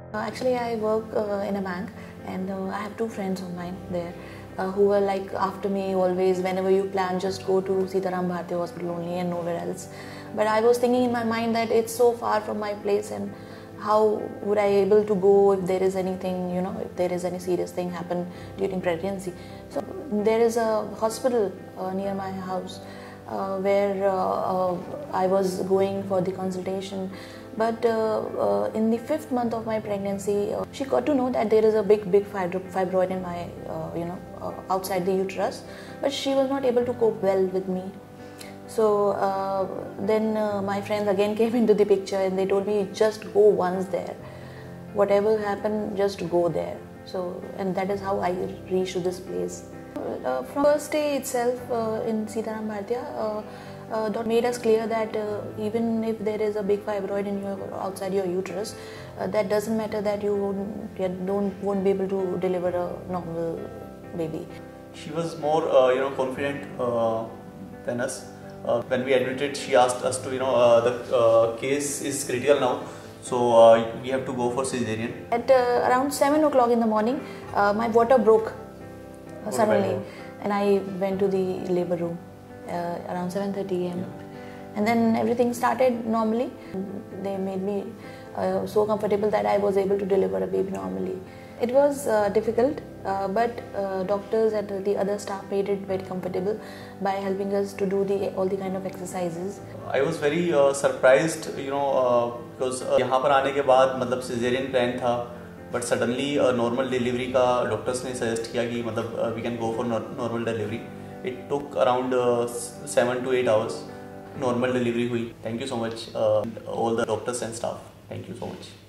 Actually, I work in a bank, and I have two friends of mine there who were like after me always. Whenever you plan, just go to Sitaram Bharti Hospital only and nowhere else. But I was thinking in my mind that it's so far from my place, and how would I able to go if there is anything, if there is any serious thing happen during pregnancy. So there is a hospital near my house where I was going for the consultation. But in the 5th month of my pregnancy, she got to know that there is a big fibroid in my, outside the uterus. But she was not able to cope well with me. So then my friends again came into the picture, and they told me, just go once there. Whatever happened, just go there. So, and that is how I reached to this place. From first day itself in Sitaram Bhartiya, doctor made us clear that even if there is a big fibroid in outside your uterus, that doesn't matter, that you won't be able to deliver a normal baby. She was more confident than us. When we admitted, she asked us to the case is critical now, so we have to go for cesarean. At around 7 o'clock in the morning, my water broke suddenly, and I went to the labor room around 7:30 am. And then everything started normally. They made me so comfortable that I was able to deliver a baby normally. It was difficult, but doctors and the other staff made it very comfortable by helping us to do all the kind of exercises. I was very surprised, because यहाँ पर आने के बाद मतलब cesarean plan था, but suddenly normal delivery का doctors ने suggest किया कि मतलब we can go for normal delivery. It took around 7 to 8 hours. Normal delivery हुई. Thank you so much all the doctors and staff. Thank you so much.